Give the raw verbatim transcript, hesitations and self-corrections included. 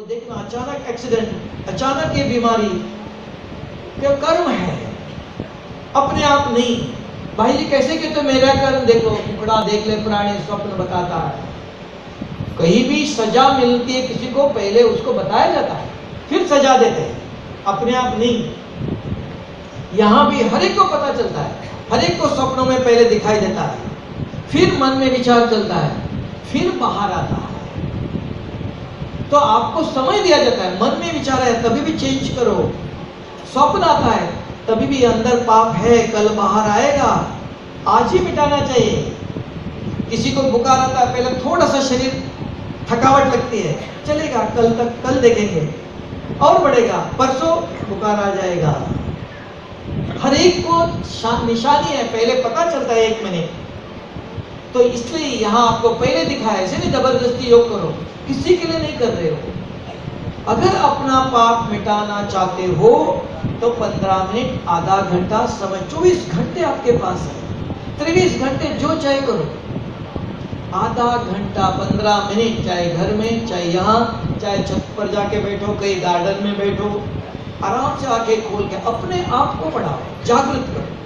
तो देखना अचानक एक्सीडेंट, अचानक ये बीमारी, क्या कर्म है, अपने आप नहीं। भाई जी कैसे कि तो मेरा कर्म देखो, कुकड़ा देख ले प्राणी स्वप्न बताता है। कहीं भी सजा मिलती है किसी को, पहले उसको बताया जाता है फिर सजा देते हैं, अपने आप नहीं। यहाँ भी हर एक को पता चलता है, हर एक को सपनों में पहले दिखाई देता है, फिर मन में विचार चलता है, फिर बाहर आता है। तो आपको समय दिया जाता है, मन में विचार है तभी भी चेंज करो। स्वप्न आता है तभी भी अंदर पाप है, कल बाहर आएगा, आज ही मिटाना चाहिए। किसी को बुखार आता है, पहले थोड़ा सा शरीर थकावट लगती है, चलेगा, कल तक कल देखेंगे, और बढ़ेगा, परसों बुखार आ जाएगा। हर एक को निशानी है, पहले पता चलता है एक मिनट। तो इसलिए यहाँ आपको पहले दिखाया, ऐसे नहीं जबरदस्ती योग करो, किसी के लिए नहीं कर रहे हो। अगर अपना पाप मिटाना चाहते हो तो पंद्रह मिनट, आधा घंटा समय, चौबीस घंटे आपके पास है, तेईस घंटे जो चाहे करो। आधा घंटा पंद्रह मिनट, चाहे घर में, चाहे यहाँ, चाहे छत पर जाके बैठो, कहीं गार्डन में बैठो, आराम से आंखें खोल के अपने आप को बढ़ाओ, जागृत करो।